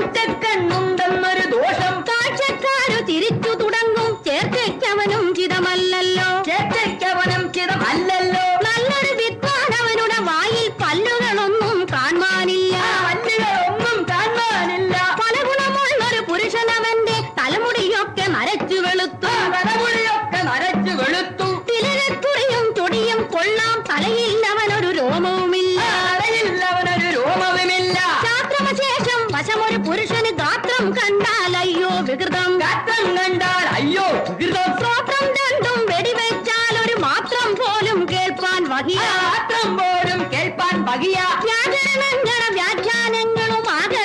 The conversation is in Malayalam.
ഒറ്റക്കണ്ണുണ്ടെന്നൊരു ദോഷം. കാഴ്ചക്കാരു തിരിച്ചു തുടങ്ങും ചേർച്ചയ്ക്കവനും ചിതമല്ലല്ലോ. ചേർച്ചയ്ക്കവനും ചിതമല്ലല്ലോ. നല്ലൊരു വിദ്വാൻ അവനുടെ വായിൽ പല്ലുകളൊന്നും കാണാനില്ല. പല്ലുകളൊന്നും കാണാനില്ല. പല ഗുണമുള്ളൊരു പുരുഷനവന്റെ തലമുടിയൊക്കെ നരച്ചു വെളുത്തു. തലമുടിയൊക്കെ നരച്ചു വെളുത്തു. തിലരത്തുറിയും ചൊടിയും കൊള്ളാം. തലയില്ലവനൊരു രോമവുമില്ല. തലയില്ലവനൊരു രോമവുമില്ല. ശാസ്ത്രമശേഷം വശമൊരു പുരുഷന് ഗാത്രം കണ്ടാൽ അയ്യോ വികൃതം. ഗാത്രം കണ്ടാൽ അയ്യോ വികൃതം. ശ്രോത്രം രണ്ടും വെടിവെച്ചാൽ ഒരു മാത്രം പോലും കേൾപ്പാൻ വഹിയ. മാത്രം പോലും കേൾപ്പാൻ വഹിയ. വ്യാകരണങ്ങളും വ്യാഖ്യാനങ്ങളും ആകെ